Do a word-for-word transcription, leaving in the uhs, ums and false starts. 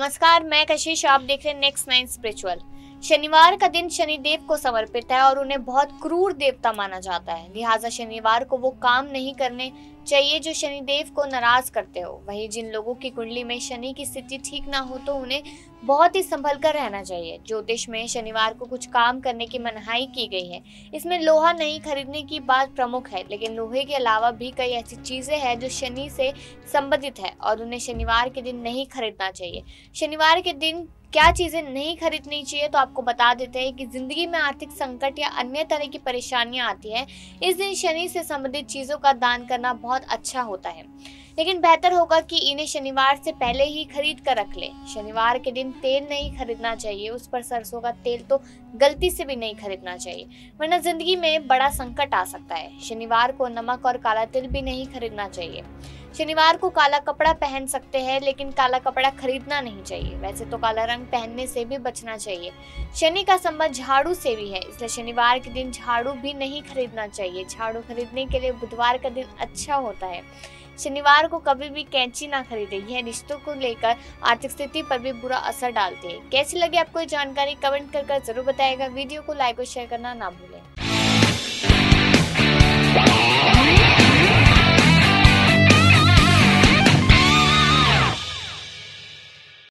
नमस्कार, मैं कशिश। आप देख रहे हैं नेक्स्ट नाइन स्पिरिचुअल। शनिवार का दिन शनिदेव को समर्पित है और उन्हें बहुत क्रूर देवता माना जाता है। लिहाजा शनिवार को वो काम नहीं करने चाहिए जो शनिदेव को नाराज करते हो। वहीं जिन लोगों की कुंडली में शनि की स्थिति ठीक ना हो तो उन्हें बहुत ही संभल कर रहना चाहिए। ज्योतिष में शनिवार को कुछ काम करने की मनाही की गई है। इसमें लोहा नहीं खरीदने की बात प्रमुख है, लेकिन लोहे के अलावा भी कई ऐसी चीजें हैं जो शनि से संबंधित है और उन्हें शनिवार के दिन नहीं खरीदना चाहिए। शनिवार के दिन क्या चीजें नहीं खरीदनी चाहिए तो आपको बता देते हैं कि जिंदगी में आर्थिक संकट या अन्य तरह की परेशानियां आती हैं। इस दिन शनि से संबंधित चीजों का दान करना बहुत अच्छा होता है, लेकिन बेहतर होगा कि इन्हें शनिवार से पहले ही खरीद कर रख ले। शनिवार के दिन तेल नहीं खरीदना चाहिए, उस पर सरसों का तेल तो गलती से भी नहीं खरीदना चाहिए, वरना जिंदगी में बड़ा संकट आ सकता है। शनिवार को नमक और काला तिल भी नहीं खरीदना चाहिए। शनिवार को काला कपड़ा पहन सकते हैं, लेकिन काला कपड़ा खरीदना नहीं चाहिए। वैसे तो काला रंग पहनने से भी बचना चाहिए। शनि का संबंध झाड़ू से भी है, इसलिए शनिवार के दिन झाड़ू भी नहीं खरीदना चाहिए। झाड़ू खरीदने के लिए बुधवार का दिन अच्छा होता है। शनिवार को कभी भी कैंची ना खरीदे, यह रिश्तों को लेकर आर्थिक स्थिति पर भी बुरा असर डालती है। कैसी लगी आपको ये जानकारी कमेंट कर कर जरूर बताएगा। वीडियो को लाइक और शेयर करना ना भूलें।